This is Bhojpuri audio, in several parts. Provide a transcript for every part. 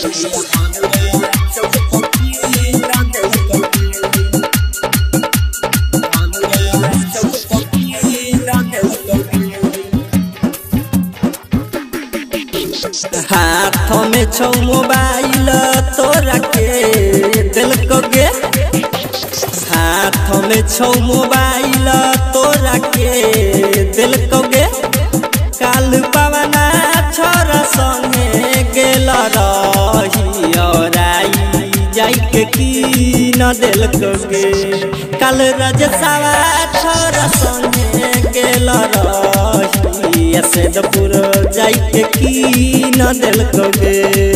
हाथ में छौ मोबाइल तोरा के दिल को गे, हाथ में छौ मोबाइल तोरा के दिल को गे। काल पवना छोरा संगे गेल रही और आई जाई के की न दिल को गे। काल रजसावा छोरा संगे गेल रही सेदपुर जाई के की न दिल को गे।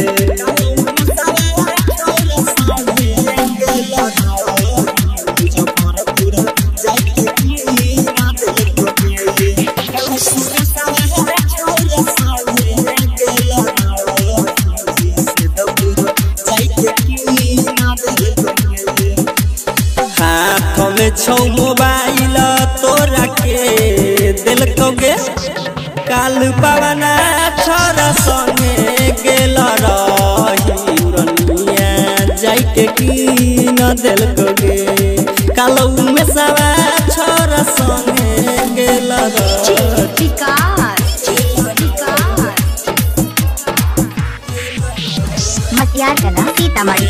हाथ में छौ मोबाइल तोरा के दिल को गे। काल पवना छोरा संगे गेल रही उड़निया जाई के की न दिल को गे। काल में सवा छोरा संगे गेल रही मटियार कला सीतामढ़ी।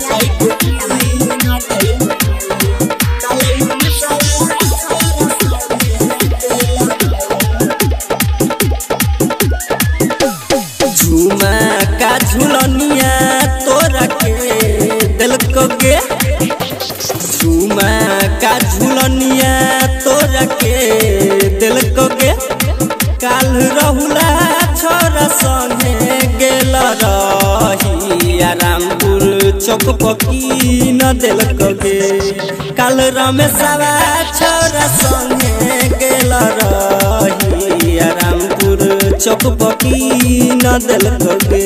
झूमा का झूलनिया तोरा के दिल को गे। झूमा का झूलनिया तोरा के दिल को गे। काल रहुला छोरा संगे गेल रही रामपुर चौक पकी न दिल को गे। काल रमेशवा छोरा संगे गेल रही रामपुर चौक पकी न दिल को गे।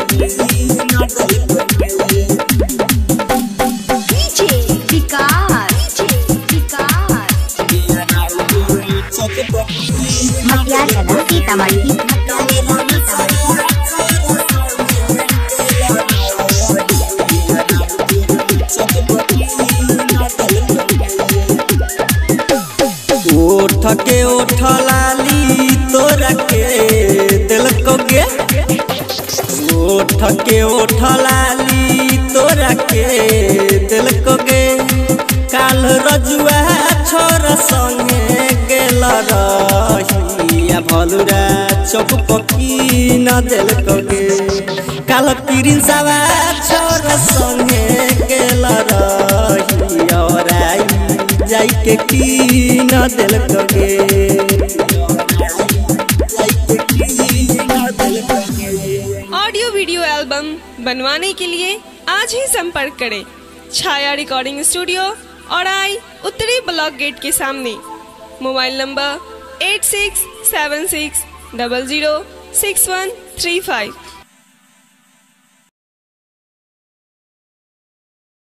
मटियार कला सीतामढ़ी। ओठ के ओठ लाली तोरा के दिल को गे। ओठ के ओठ लाली तोरा के दिल को गे। काल रजुआ छोरा संगे गेल रही भलुरा चौक पकी न दिल को गे। काल प्रिंसवा छोरा संगे गेल रही और आई जाई के की न दिल को गे। ऑडियो वीडियो एल्बम बनवाने के लिए आज ही संपर्क करें छाया रिकॉर्डिंग स्टूडियो और आई उत्तरी ब्लॉक गेट के सामने। Mobile number 8676006135।